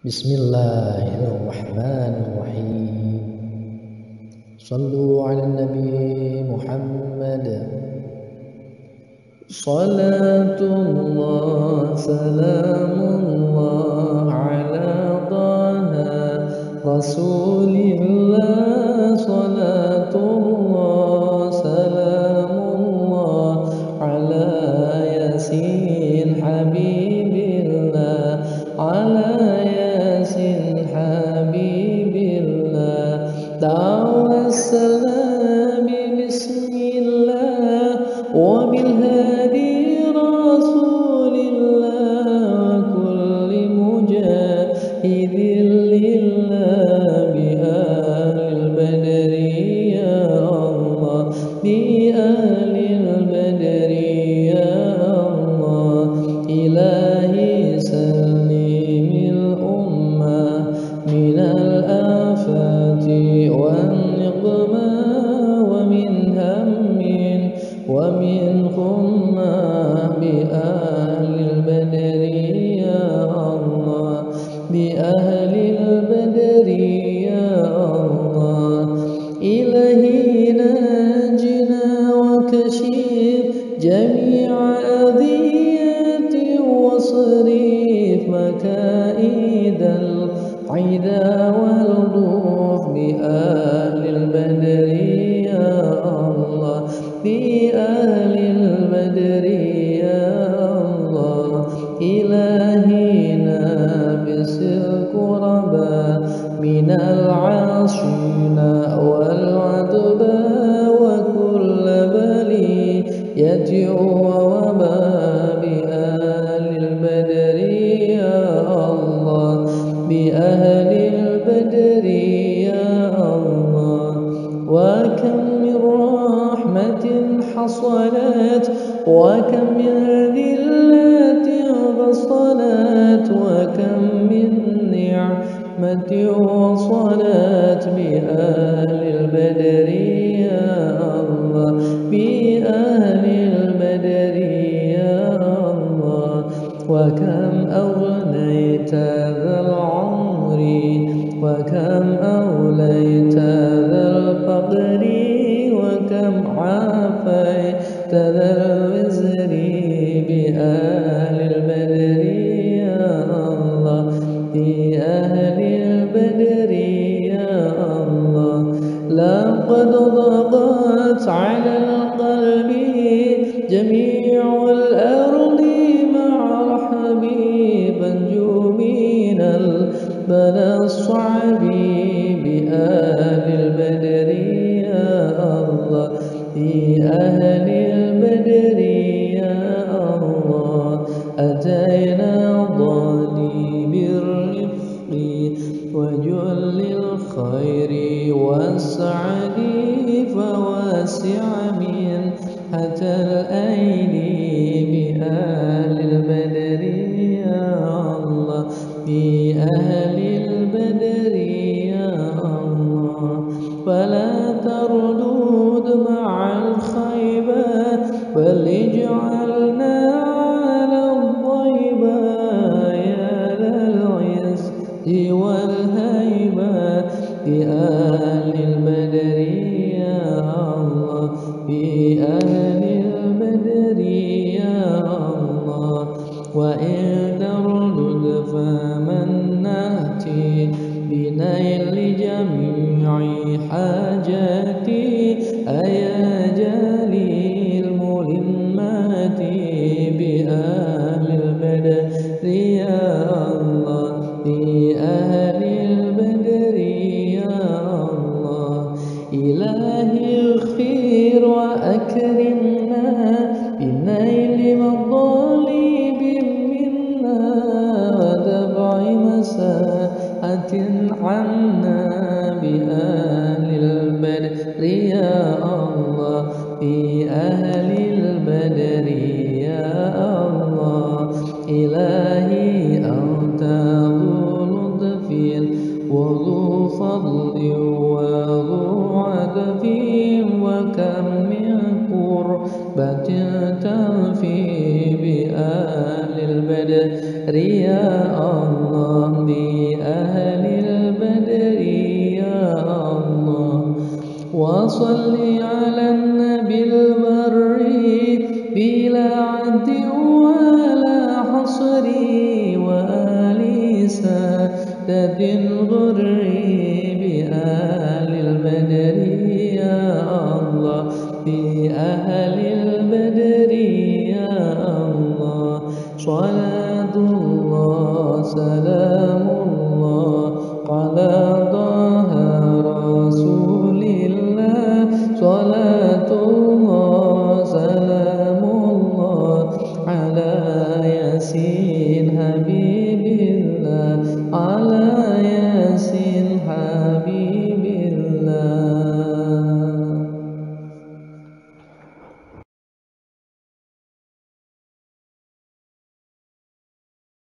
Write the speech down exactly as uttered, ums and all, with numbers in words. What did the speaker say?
بسم الله الرحمن الرحيم. صلوا على النبي محمد. صلاة الله سلام الله على طه رسول الله. صلاة الله سلام الله على ياسين حبيب الله، على ياسين حبيب الله. دعوة السلام بسم الله وبالهادي رسول الله، وكل مجاهد لله بآل البدر يا الله، بآل البدر يا الله. إلهي سلم الأمة من الآفات والنقمة، ومن هم ومن غمة، بأهل البدر يا الله، بأهل البدر يا الله. إلهي ناجنا وكشف جميع أذية، واصرف مكائد العدا والضيوف، بأهل البدر يا الله، بأهل البدر يا الله. إلهي نابس الكربا من العاصين والعذبا، وكل بلية ووبا، بأهل البدر يا الله، بأهل البدر يا الله. وكم من رحمة حصلت، وكم من ذلة بصلت، وكم من نعمة وصلت، بأهل البدر يا الله، بأهل البدر يا الله. وكم أغنيت ذا العمر، وكم أوليت ذا الفقر، وكم عافيت ذا الوزر، بأهل البدر يا الله، بأهل البدر يا الله. لقد ضاقت على القلب جميع الأرض مع رحبي، فانجو من البلاء الصعب، بأهل البدر يا الله، بأهل البدر يا الله. أتينا ضالي بالرفق وجل الخير والسعد، فواسع من حتى الأيدي، بأهل البدر يا الله، بأهل البدر يا الله. فلا تردود مع الخيبة، بل اجعلنا على الضيبة، يا ذا العز والهيبة، بأهل البدر يا الله، بأهل البدر يا الله. وإن تردد فمن نأتي بنيل جميع حاجاتي، أيا جلي الملمات، بأهل البدر يا الله، بأهل البدر يا الله. إلهي اغفر وأكرمنا بنيل مطالب منا، ودفع مساءة عنا، بأهل البدر يا الله، بأهل البدر يا الله. إلهي أنت ذو لطف وذو فضل وذو عطف، وكم من قربة تنفي، بأهل البدر يا الله بأهل البدر يا الله وصل على النبي البر بلا عد ولا حصر وآل سادة الغر بآل البدر يا الله بأهل البدر يا الله صلاة الله سلام الله على طه رسول الله صلاة الله سلام الله على ياسين حبيب